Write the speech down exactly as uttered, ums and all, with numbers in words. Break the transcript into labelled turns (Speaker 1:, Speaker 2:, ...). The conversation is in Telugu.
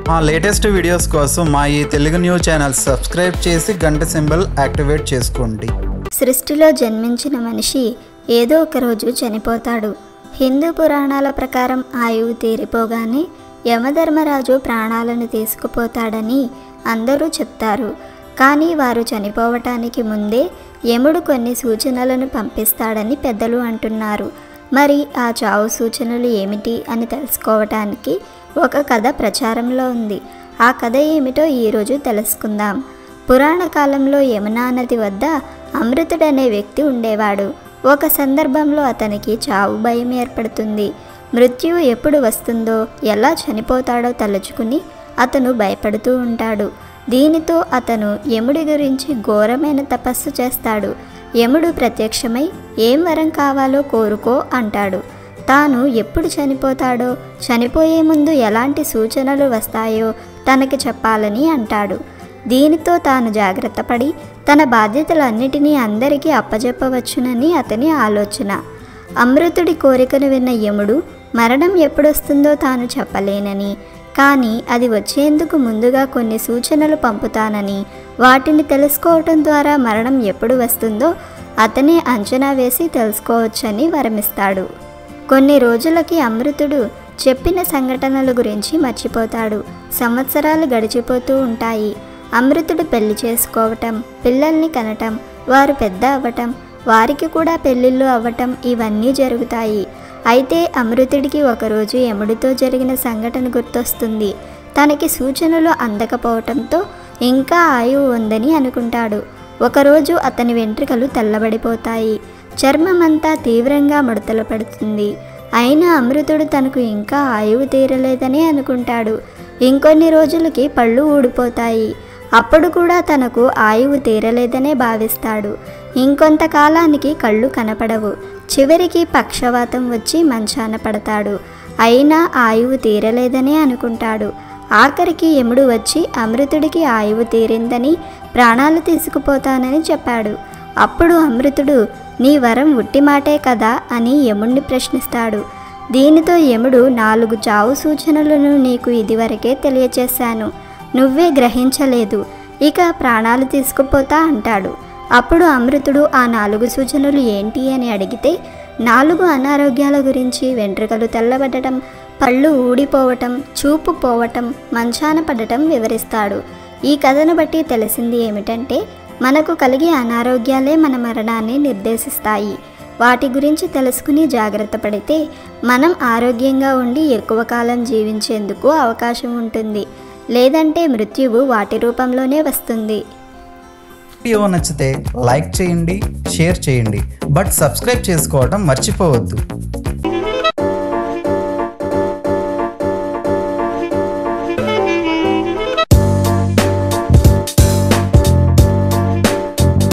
Speaker 1: మా లేటెస్ట్ వీడియోస్ కోసం మా ఈ తెలుగు న్యూస్ ఛానల్ సబ్స్క్రైబ్ చేసి గంట సింబల్ యాక్టివేట్ చేసుకోండి.
Speaker 2: సృష్టిలో జన్మించిన మనిషి ఏదో ఒక రోజు చనిపోతాడు. హిందూ పురాణాల ప్రకారం ఆయువు తీరిపోగానే యమధర్మరాజు ప్రాణాలను తీసుకుపోతాడని అందరూ చెప్తారు. కానీ వారు చనిపోవటానికి ముందే యముడు కొన్ని సూచనలను పంపిస్తాడని పెద్దలు అంటున్నారు. మరి ఆ చావు సూచనలు ఏమిటి అని తెలుసుకోవటానికి ఒక కథ ప్రచారంలో ఉంది. ఆ కథ ఏమిటో ఈరోజు తెలుసుకుందాం. పురాణ కాలంలో యమునా నది వద్ద అమృతుడనే వ్యక్తి ఉండేవాడు. ఒక సందర్భంలో అతనికి చావు భయం ఏర్పడుతుంది. మృత్యువు ఎప్పుడు వస్తుందో, ఎలా చనిపోతాడో తలుచుకుని అతను భయపడుతూ ఉంటాడు. దీనితో అతను యముడి గురించి ఘోరమైన తపస్సు చేస్తాడు. యముడు ప్రత్యక్షమై ఏం వరం కావాలో కోరుకో అంటాడు. తాను ఎప్పుడు చనిపోతాడో, చనిపోయే ముందు ఎలాంటి సూచనలు వస్తాయో తనకి చెప్పాలని అంటాడు. దీనితో తాను జాగ్రత్త పడి తన బాధ్యతలన్నిటినీ అందరికీ అప్పజెప్పవచ్చునని అతని ఆలోచన. అమృతుడి కోరికను విన్న యముడు మరణం ఎప్పుడొస్తుందో తాను చెప్పలేనని, కానీ అది వచ్చేందుకు ముందుగా కొన్ని సూచనలు పంపుతానని, వాటిని తెలుసుకోవటం ద్వారా మరణం ఎప్పుడు వస్తుందో అతనే అంచనా వేసి తెలుసుకోవచ్చని వరమిస్తాడు. కొన్ని రోజులకి అమృతుడు చెప్పిన సంఘటనల గురించి మర్చిపోతాడు. సంవత్సరాలు గడిచిపోతూ ఉంటాయి. అమృతుడు పెళ్లి చేసుకోవటం, పిల్లల్ని కనటం, వారు పెద్ద అవ్వటం, వారికి కూడా పెళ్ళిళ్ళు అవ్వటం ఇవన్నీ జరుగుతాయి. అయితే అమృతుడికి ఒకరోజు యముడితో జరిగిన సంఘటన గుర్తొస్తుంది. తనకి సూచనలు అందకపోవటంతో ఇంకా ఆయువు ఉందని అనుకుంటాడు. ఒకరోజు అతని వెంట్రుకలు తెల్లబడిపోతాయి. చర్మమంతా తీవ్రంగా ముడతలు పడుతుంది. అయినా అమృతుడు తనకు ఇంకా ఆయువు తీరలేదని అనుకుంటాడు. ఇంకొన్ని రోజులకి పళ్ళు ఊడిపోతాయి. అప్పుడు కూడా తనకు ఆయువు తీరలేదనే భావిస్తాడు. ఇంకొంతకాలానికి కళ్ళు కనపడవు. చివరికి పక్షవాతం వచ్చి మంచాన పడతాడు. అయినా ఆయువు తీరలేదనే అనుకుంటాడు. ఆఖరికి యముడు వచ్చి అమృతుడికి ఆయువు తీరిందని, ప్రాణాలు తీసుకుపోతానని చెప్పాడు. అప్పుడు అమృతుడు నీ వరం ఉట్టి మాటే కదా అని యముడిని ప్రశ్నిస్తాడు. దీనితో యముడు నాలుగు చావు సూచనలను నీకు ఇదివరకే తెలియచేశాను, నువ్వే గ్రహించలేదు, ఇక ప్రాణాలు తీసుకుపోతా అంటాడు. అప్పుడు అమృతుడు ఆ నాలుగు సూచనలు ఏంటి అని అడిగితే నాలుగు అనారోగ్యాల గురించి, వెంట్రుకలు తెల్లబడటం, పళ్ళు ఊడిపోవటం, చూపు పోవటం, మంచాన పడటం వివరిస్తాడు. ఈ కథను బట్టి తెలిసింది ఏమిటంటే మనకు కలిగే అనారోగ్యాలే మన మరణాన్ని నిర్దేశిస్తాయి. వాటి గురించి తెలుసుకుని జాగ్రత్త పడితే మనం ఆరోగ్యంగా ఉండి ఎక్కువ కాలం జీవించేందుకు అవకాశం ఉంటుంది. లేదంటే మృత్యువు వాటి రూపంలోనే వస్తుంది.
Speaker 1: వీడియో నచ్చితే లైక్ చేయండి, షేర్ చేయండి, బట్ సబ్స్క్రైబ్ చేసుకోవడం మర్చిపోవద్దు.